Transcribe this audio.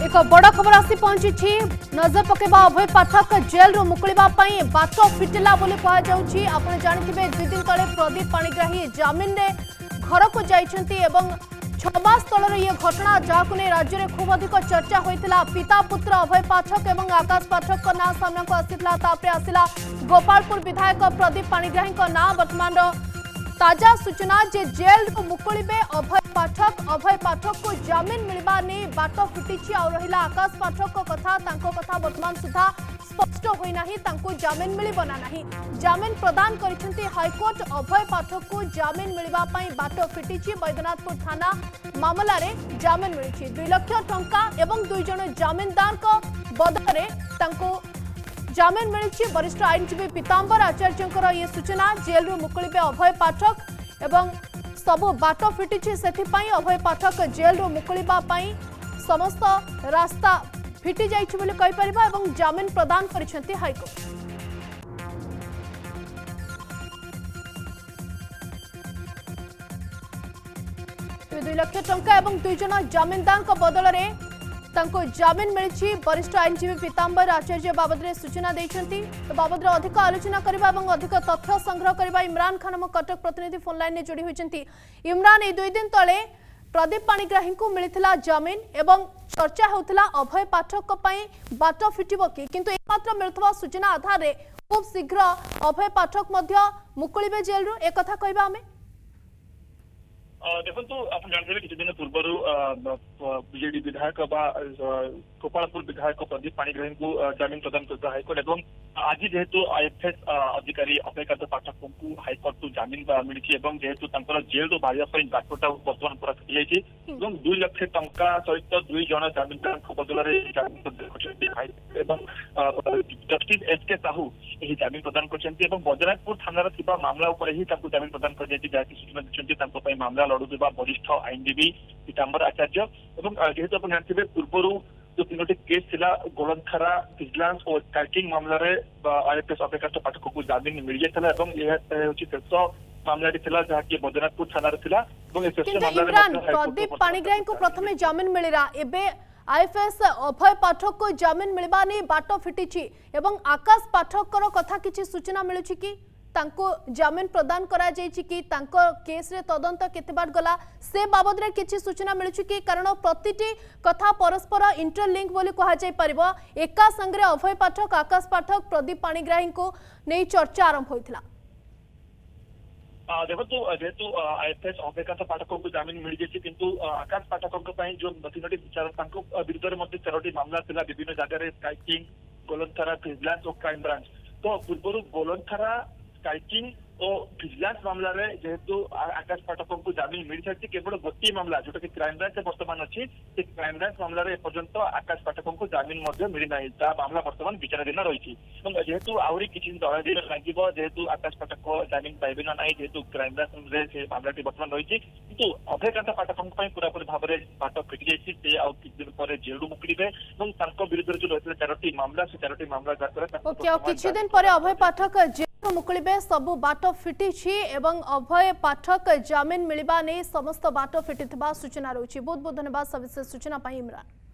एक बड़ खबर आसी पहुंची नजर पकेबा अभय पाठक जेल रु मुकुलिबा पई बाट फिटिला बोली कहा जाउची। आपण जानिथिबे 2 दिन तले प्रदीप पाणिग्राही जामिन रे घर को जाइछंती एवं 6 मास तलर ये घटना जहां ने राज्य में खूब अधिक चर्चा होइतिला। पिता पुत्र अभय पाठक एवं आकाश पाठक का नाम सामना को आसितला। तापरे आसिला गोपालपुर विधायक प्रदीप पाणिग्राही का नाम। वर्तमान ताजा सूचना जे जेल मुकुलिबे अभय पाठक को जामिन मिलवा नहीं बाट फिटी आ रहा। आकाश पाठक कथा वर्तमान सुधा स्पष्ट होना जामिन मिलना ना। जामिन प्रदान कर हाईकोर्ट अभय पाठक को जामिन मिलवाई बाट फिटी। बैद्यनाथपुर थाना मामला रे जामिन मिली 2 लाख टंका एवं 2 जन जामिनदार बदले जामिन मिली। वरिष्ठ आईनजीवी पीतांबर आचार्य ये सूचना। जेल रु मुकुलिबे अभय पाठक एवं सबु बाट फिटी से अभय पाठक जेल रु मुकुलिबा समस्त रास्ता फिटी जाइछि बोली कहि परिबा एवं जामिन प्रदान करिसेंती हाईकोर्ट। 2 लाख टंका एवं 2 जन जामिनदार बदल रे तांको जामिन मिली। वरिष्ठ आईनजीवी पीतांबर आचार्य बाबद सूचना देइछंती। बाबद अधिक आलोचना करबा एवं अधिक तथ्य संग्रह करबा इमरान खान हम कटक प्रतिनिधि फोन लाइन में जोड़ी होइछंती। इमरान ए 2 दिन तले प्रदीप पाणिग्राही को मिलथिला जामिन एवं चर्चा होउथिला अभय पाठक पई बाट फिटिबो कि किंतु एकमात्र मिलथवा सूचना आधार रे खूब शीघ्र अभय पाठक मध्य मुकुलिबे जेल रु एक कथा कहबा हमें। देखो आप जानते किसी दिन पूर्व बीजेडी विधायक गोपालपुर विधायक प्रदीप पाणिग्राही को जामिन प्रदान करता हाईकोर्ट और आज जेहेतु आईएफएस अधिकारी अभयकांत पाठक को हाईकोर्ट को जामिन मिली जेहेतु जेल रू बाहर बाटटा बर्तमान पूरा फिटी 2 लाख टंका सहित 2 जन जामिनदार बदल जस्टिस एसके साहू यही जामिन प्रदान कर बैद्यनाथपुर थाना मामला ही जामिन प्रदान कर सूचना दी मामला लड़ुवा वरिष्ठ आईनजीवी पीतांबर आचार्य जेहेतु आप जानते पूर्व जो 3टी केस थिला गोलंथारा विजिलेंस और स्काइकिंग मामला रे आईएफएस अभयकांत पाठक को जामिन मिल जाता शेष मामला जहाँकि बैद्यनाथपुर थाना प्रदीप पाणिग्राही को प्रथम जामिन मिलला एबे आईएफएस अभय पाठक को जामिन मिलवा नहीं बाट फिटी एवं आकाश पाठक कथा किसी सूचना मिलूँ कि तांको जामिन प्रदान करा जायछि कि तांको केस रे तदंत केते बाट गला से बाबद रे किछि सूचना मिलुछि कि कारण प्रतिटी कथा परस्पर इंटरलिंक बोली कहा जाय परिबो। एका संगे अभय पाठक आकाश पाठक प्रदीप पाणिग्राही को नहीं चर्चा आरंभ होइथिला। देखो जेहेतु आईएफएस अभयकांत पाठक को जामिन मिल जाए किंतु आकाश पाठक जो 3टी विचार विरुद्ध 13टी मामला थिला विभिन्न जगह स्काइकिंग गोलंथारा विजिलेंस और क्राइम ब्रांच। तो पूर्व गोलंथारा स्काइकिंग और विजिलेंस मामला रे जेहेतु आकाश पाठक को जामिन मिल सारी केवल गोटे मामला जोटा कि क्राइम ब्रांच बर्तमान अच्छी क्राइम ब्रांच मामला रे पर्यंत आकाश पाठक को जामिन मिलना मामला बर्तमान विचाराधीन रही। जेहेतु आहरी किसी दिन लगे जेहेतु आकाश पाठक को जामिन पाइबे ना ना जेहेतु क्राइम ब्रांच रे मामलाटी बर्तमान रही किंतु अभयकांत पाठक पूरापूरी भाव में बाट फिटी जाइए किसी दिन पर जेल मुकुलिबे विरुद्ध जो रही 13टी मामला से 13टी मामला किछि दिन पर अभय पाठक जेल मुकुलिबे सबु बाट फिटी एवं अभय पाठक जामिन मिलवा नहीं समस्त बाट फिटी सूचना रही। बहुत बहुत धन्यवाद सविशेष सूचना इमरान।